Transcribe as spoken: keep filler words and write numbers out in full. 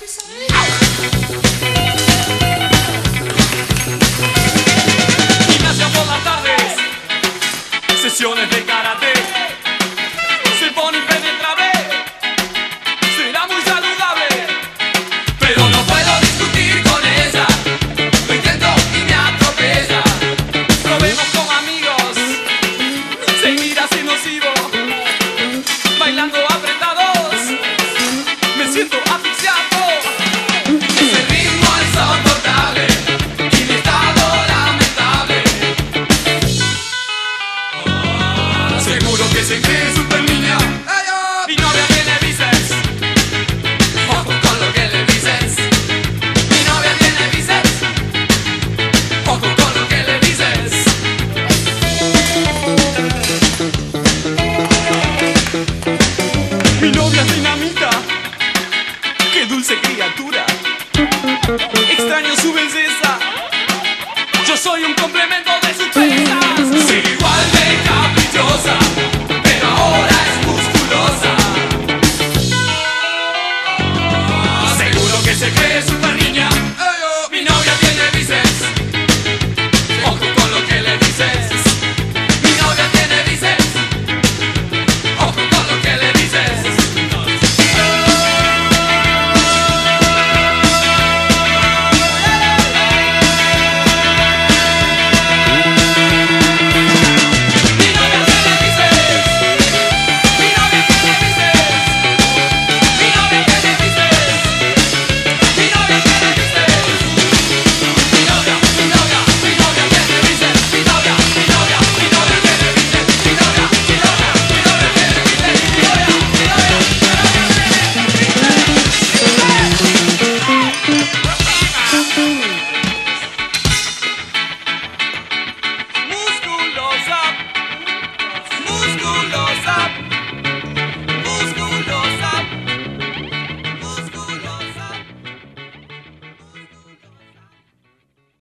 Gimnasia por las tardes, sesiones de karate. Se pone impenetrable, será muy saludable, pero no puedo discutir con ella. Lo intento y me atropella. Probemos como amigos, seguir así nocivo, bailando apretados, me siento asfixiado. Ese ritmo es insoportable y mi estado lamentable. Oh, seguro que se cree super niña. Mi novia tiene bíceps. Ojo con lo que le dices. Mi novia tiene bíceps. Ojo con lo que le dices. Mi novia tiene